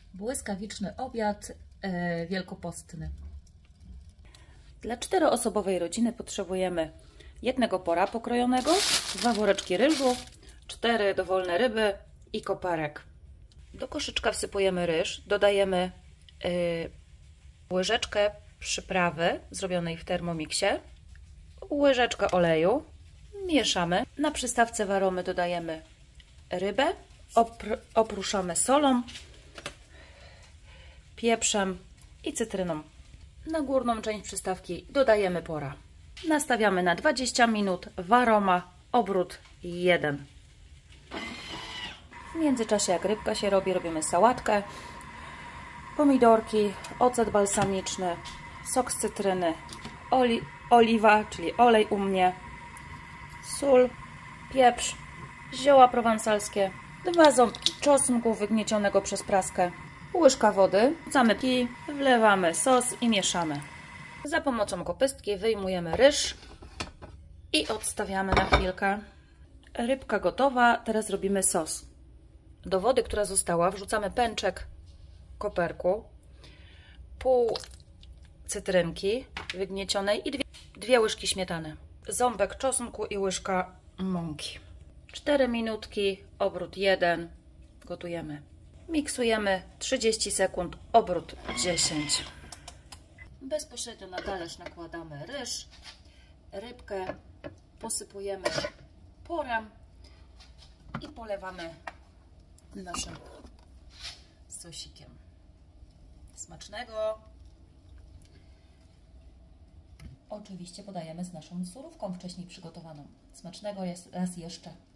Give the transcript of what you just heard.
Błyskawiczny obiad wielkopostny. Dla 4-osobowej rodziny potrzebujemy jednego pora pokrojonego, 2 woreczki ryżu, 4 dowolne ryby i koperek. Do koszyczka wsypujemy ryż, dodajemy łyżeczkę przyprawy zrobionej w Thermomixie, łyżeczkę oleju, mieszamy. Na przystawce waromy dodajemy rybę, opruszamy solą, pieprzem i cytryną. Na górną część przystawki dodajemy pora. Nastawiamy na 20 minut, waroma, obrót 1. W międzyczasie jak rybka się robi, robimy sałatkę, pomidorki, ocet balsamiczny, sok z cytryny, oliwa, czyli olej u mnie, sól, pieprz, zioła prowansalskie, 2 ząbki czosnku wygniecionego przez praskę, łyżka wody, wrzucamy i wlewamy sos i mieszamy. Za pomocą kopystki wyjmujemy ryż i odstawiamy na chwilkę. Rybka gotowa, teraz robimy sos. Do wody, która została, wrzucamy pęczek koperku, pół cytrynki wygniecionej i 2 łyżki śmietany, ząbek czosnku i łyżka mąki. 4 minutki, obrót 1, gotujemy. Miksujemy 30 sekund, obrót 10. Bezpośrednio na talerz nakładamy ryż, rybkę posypujemy porem i polewamy naszym sosikiem. Smacznego! Oczywiście podajemy z naszą surówką wcześniej przygotowaną. Smacznego jest raz jeszcze.